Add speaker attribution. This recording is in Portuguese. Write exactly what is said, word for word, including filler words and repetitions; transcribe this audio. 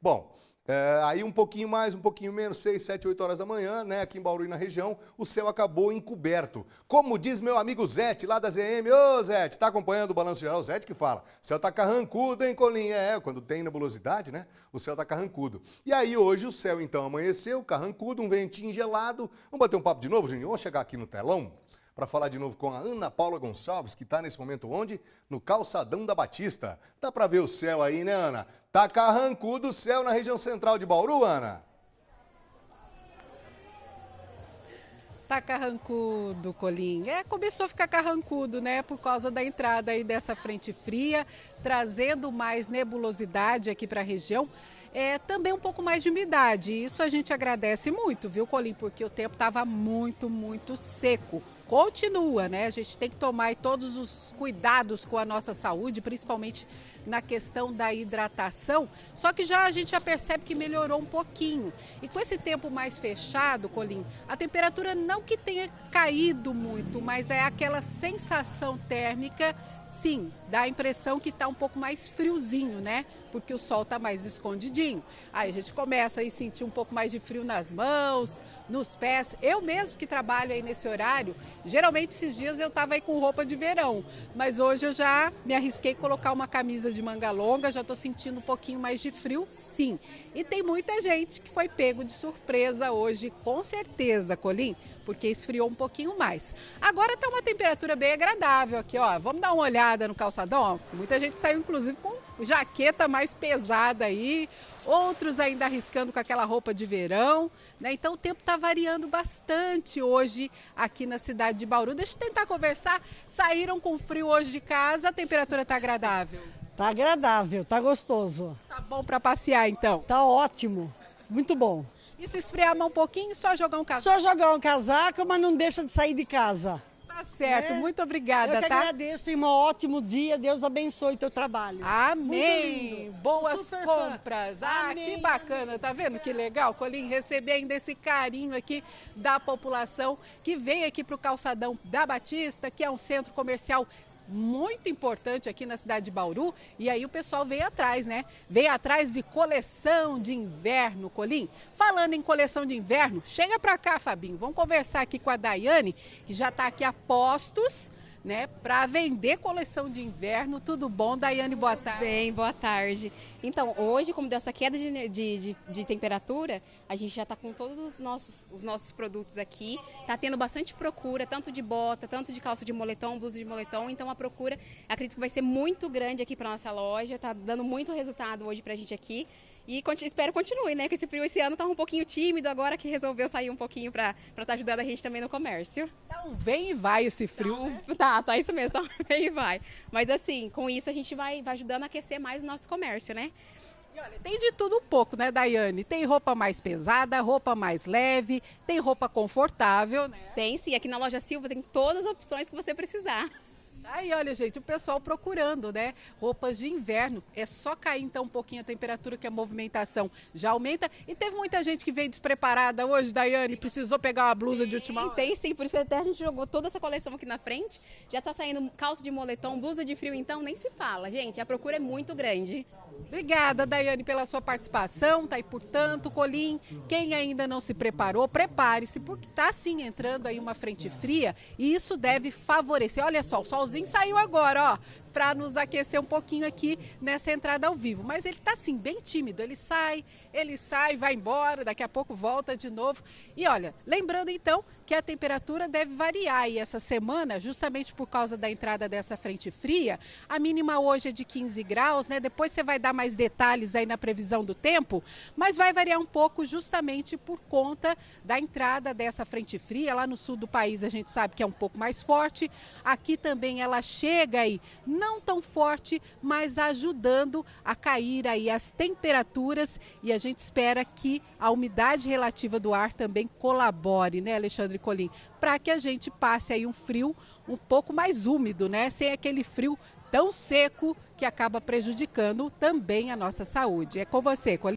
Speaker 1: Bom, é, aí um pouquinho mais, um pouquinho menos, seis, sete, oito horas da manhã, né, aqui em Bauru e na região, o céu acabou encoberto. Como diz meu amigo Zete, lá da Z M, ô Zete, tá acompanhando o Balanço Geral? O Zete que fala, o céu tá carrancudo, hein, Colinha? É, quando tem nebulosidade, né, o céu tá carrancudo. E aí hoje o céu então amanheceu, carrancudo, um ventinho gelado. Vamos bater um papo de novo, Juninho? Vamos chegar aqui no telão para falar de novo com a Ana Paula Gonçalves, que está nesse momento onde? No calçadão da Batista. Dá para ver o céu aí, né, Ana? Tá carrancudo o céu na região central de Bauru, Ana?
Speaker 2: Tá carrancudo, Colim. É, começou a ficar carrancudo, né, por causa da entrada aí dessa frente fria, trazendo mais nebulosidade aqui para a região. É, também um pouco mais de umidade. Isso a gente agradece muito, viu, Colim? Porque o tempo estava muito, muito seco. Continua, né? A gente tem que tomar aí todos os cuidados com a nossa saúde, principalmente na questão da hidratação. Só que já a gente já percebe que melhorou um pouquinho. E com esse tempo mais fechado, Colim, a temperatura não que tenha caído muito, mas é aquela sensação térmica, sim, dá a impressão que está um pouco mais friozinho, né? Porque o sol está mais escondidinho. Aí a gente começa a sentir um pouco mais de frio nas mãos, nos pés. Eu mesmo que trabalho aí nesse horário, geralmente esses dias eu estava aí com roupa de verão, mas hoje eu já me arrisquei a colocar uma camisa de manga longa, já estou sentindo um pouquinho mais de frio, sim. E tem muita gente que foi pego de surpresa hoje, com certeza, Colim, porque esfriou um pouquinho mais. Agora está uma temperatura bem agradável aqui, ó. Vamos dar uma olhada no calçadão, ó. Muita gente saiu inclusive com jaqueta mais pesada aí, outros ainda arriscando com aquela roupa de verão, né? Então o tempo está variando bastante hoje aqui na cidade de Bauru. Deixa eu tentar conversar. Saíram com frio hoje de casa, a temperatura está agradável?
Speaker 3: Tá agradável, tá gostoso.
Speaker 2: Tá bom para passear então?
Speaker 3: Tá ótimo, muito bom.
Speaker 2: E se esfriar um pouquinho, só jogar um casaco?
Speaker 3: Só jogar um casaco, mas não deixa de sair de casa.
Speaker 2: Tá certo,
Speaker 3: É.
Speaker 2: muito obrigada,
Speaker 3: Eu que
Speaker 2: tá?
Speaker 3: agradeço, tenha um ótimo dia, Deus abençoe o teu trabalho.
Speaker 2: Amém! Boas
Speaker 3: Super
Speaker 2: compras!
Speaker 3: fã.
Speaker 2: Ah,
Speaker 3: Amém,
Speaker 2: que bacana,
Speaker 3: amém.
Speaker 2: tá vendo que legal, Colim, receber ainda esse carinho aqui da população que vem aqui para o calçadão da Batista, que é um centro comercial muito importante aqui na cidade de Bauru, e aí o pessoal veio atrás, né? Veio atrás de coleção de inverno, Colim. Falando em coleção de inverno, chega pra cá, Fabinho, vamos conversar aqui com a Daiane, que já tá aqui a postos, né, para vender coleção de inverno. Tudo bom, Daiane? Boa tarde.
Speaker 4: Bem, boa tarde. Então, hoje, como deu essa queda de, de, de, de temperatura, a gente já está com todos os nossos, os nossos produtos aqui. Está tendo bastante procura, tanto de bota, tanto de calça de moletom, blusa de moletom. Então, a procura, acredito que vai ser muito grande aqui para nossa loja. Está dando muito resultado hoje para a gente aqui. E espero que continue, né? Que esse frio esse ano tá um pouquinho tímido, agora que resolveu sair um pouquinho para estar tá ajudando a gente também no comércio.
Speaker 2: Então vem e vai esse frio.
Speaker 4: Então, né? Tá, tá isso mesmo, tá, vem e vai. Mas assim, com isso a gente vai, vai ajudando a aquecer mais o nosso comércio, né?
Speaker 2: E olha, tem de tudo um pouco, né, Daiane? Tem roupa mais pesada, roupa mais leve, tem roupa confortável, né?
Speaker 4: Tem sim, aqui na loja Silva tem todas as opções que você precisar.
Speaker 2: Aí, olha, gente, o pessoal procurando, né, roupas de inverno. É só cair, então, um pouquinho a temperatura que a movimentação já aumenta. E teve muita gente que veio despreparada hoje, Daiane, precisou pegar uma blusa
Speaker 4: Sim,
Speaker 2: de última hora.
Speaker 4: Tem sim, por isso que até a gente jogou toda essa coleção aqui na frente. Já tá saindo calça de moletom, blusa de frio, então nem se fala. Gente, a procura é muito grande.
Speaker 2: Obrigada, Daiane, pela sua participação. Tá aí, portanto, Colim, quem ainda não se preparou, prepare-se, porque tá sim entrando aí uma frente fria e isso deve favorecer. Olha só, o solzinho saiu agora, ó, para nos aquecer um pouquinho aqui nessa entrada ao vivo. Mas ele tá assim, bem tímido. Ele sai, ele sai, vai embora, daqui a pouco volta de novo. E olha, lembrando então que a temperatura deve variar aí essa semana, justamente por causa da entrada dessa frente fria. A mínima hoje é de quinze graus, né? Depois você vai dar mais detalhes aí na previsão do tempo, mas vai variar um pouco justamente por conta da entrada dessa frente fria. Lá no sul do país a gente sabe que é um pouco mais forte. Aqui também ela chega aí, não tão forte, mas ajudando a cair aí as temperaturas, e a gente espera que a umidade relativa do ar também colabore, né, Alexandre Colim, para que a gente passe aí um frio um pouco mais úmido, né, sem aquele frio tão seco que acaba prejudicando também a nossa saúde. É com você, Colim.